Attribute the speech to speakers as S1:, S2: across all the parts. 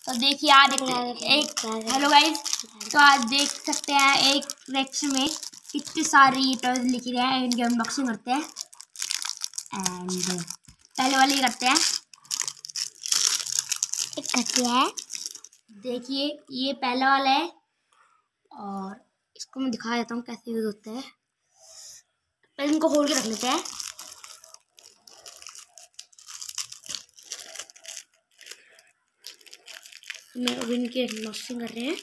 S1: तो देखिए आज एक हेलो गाइस, तो आज देख सकते हैं एक रेक्स में कितनी सारी टॉयज लिखी रहे हैं। इनकी अनबॉक्सिंग करते हैं एंड पहले वाली करते हैं। एक घटिया है, देखिए ये पहला वाला है और इसको मैं दिखा देता हूँ कैसे यूज होता है। पहले इनको खोल के रख लेते हैं। मैं अभी इनकी अनबॉक्सिंग कर रहे हैं।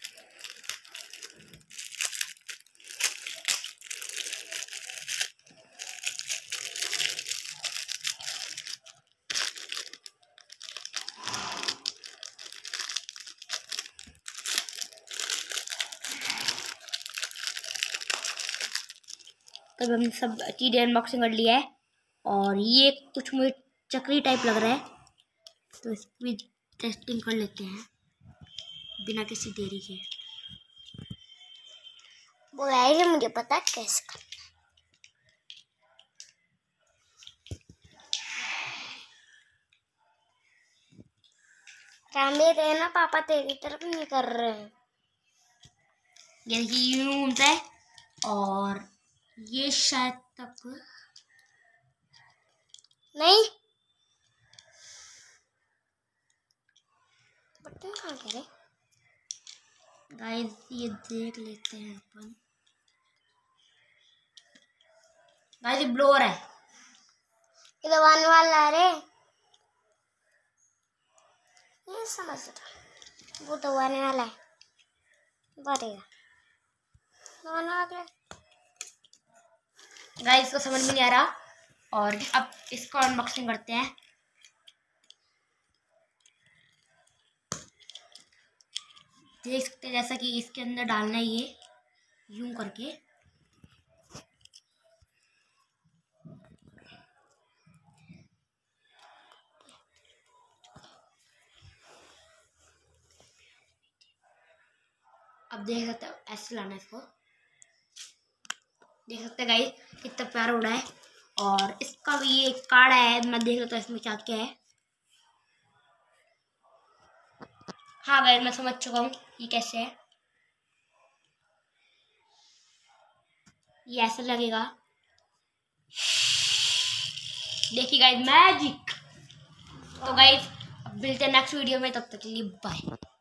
S1: तब हम सब चीज़ें अनबॉक्सिंग कर लिया है और ये कुछ मुझे चक्री टाइप लग रहा है, तो इसकी टेस्टिंग कर लेते हैं बिना किसी देरी के।
S2: बोला मुझे पता कैसे करना। रामी रहना, पापा तेरी तरफ नहीं कर रहे हैं।
S1: ये देखिए यूं घूमता है और ये शायद तक
S2: नहीं बटन कहाँ करे
S1: गाइस, ये देख लेते हैं अपन। गाइस ये ब्लोअर है,
S2: ये दबाने वाला है रे, ये समझ रहा वो दबाने वाला है, बढ़ेगा दबाने वाला।
S1: गाइस को समझ में नहीं आ रहा और अब इसको अनबॉक्सिंग करते हैं। देख सकते हैं जैसा कि इसके अंदर डालना है ये यूं करके। अब देख सकते हैं ऐसे लाना है इसको। देख सकते हैं गाइस कितना प्यारा उड़ा है और इसका भी ये कार्ड है। मैं देख लेता हूँ इसमें क्या क्या है। हाँ गाइस मैं समझ चुका हूँ ये कैसे है। ये ऐसा लगेगा, देखिए गाइस मैजिक। तो गाइस अब मिलते हैं नेक्स्ट वीडियो में, तब तक के लिए बाय।